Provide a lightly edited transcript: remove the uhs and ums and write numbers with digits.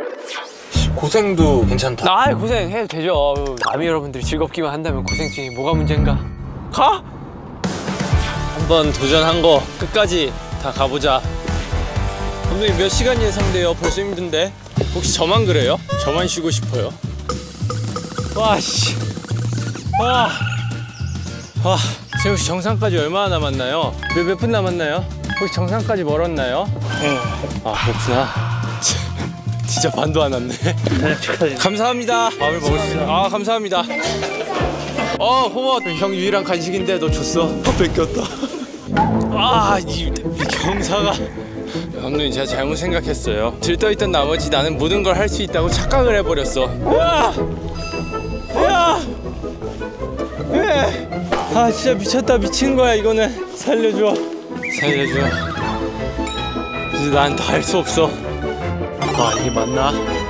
고생도 괜찮다. 아, 고생해도 되죠. 남이 여러분들이 즐겁기만 한다면 고생 중에 뭐가 문제인가? 가! 한번 도전한 거 끝까지 다 가보자. 감독님 몇 시간 예상돼요? 벌써 힘든데? 혹시 저만 그래요? 저만 쉬고 싶어요? 와, 씨. 와. 와. 세훈 씨 정상까지 얼마나 남았나요? 몇 분 남았나요? 혹시 정상까지 멀었나요? 아, 그렇구나. 진짜 반도 안 왔네. 감사합니다. 밥을 먹을 수 있어. 아, 감사합니다. 고마워. 형 유일한 간식인데 너 줬어. 뺏겼다. 아, 이 경사가. 감독님, 제가 잘못 생각했어요. 들떠있던 나머지 나는 모든 걸 할 수 있다고 착각을 해버렸어. 아, 진짜 미쳤다. 미친 거야 이거는. 살려줘. 살려줘. 이제 난 더 할 수 없어. 아, 이게 맞나?